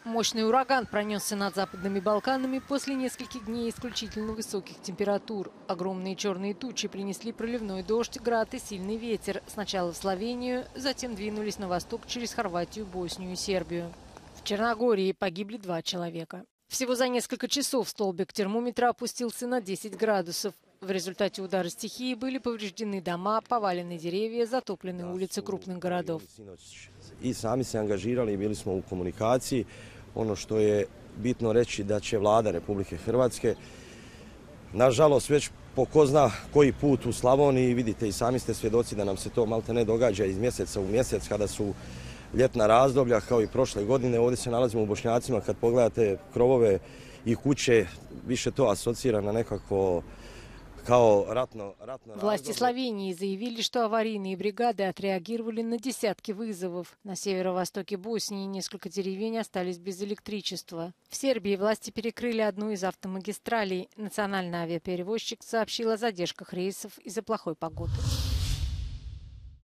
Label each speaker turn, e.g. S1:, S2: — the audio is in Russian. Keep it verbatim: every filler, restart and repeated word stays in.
S1: Мощный ураган пронесся над Западными Балканами после нескольких дней исключительно высоких температур. Огромные черные тучи принесли проливной дождь, град и сильный ветер. Сначала в Словению, затем двинулись на восток через Хорватию, Боснию и Сербию. В Черногории погибли два человека. Всего за несколько часов столбик термометра опустился на десять градусов. В результате удара стихии были повреждены дома, повалены деревья, затоплены улицы крупных городов.
S2: I sami se angažirali i bili smo u komunikaciji. Ono što je bitno reći da će Vlada Republike Hrvatske, nažalost već po ko zna koji put u Slavoniji, vidite i sami ste svjedoci da nam se to malte ne događa iz mjeseca u mjesec kada su ljetna razdoblja kao i prošle godine. Ovdje se nalazimo u Bošnjacima, kad pogledate krovove i kuće, više to asocira na nekako kao ratno, ratno
S1: Власти Словении заявили, что аварийные бригады отреагировали на десятки вызовов. На северо-востоке Боснии несколько деревень остались без электричества. В Сербии власти перекрыли одну из автомагистралей. Национальный авиаперевозчик сообщил о задержках рейсов из-за плохой погоды.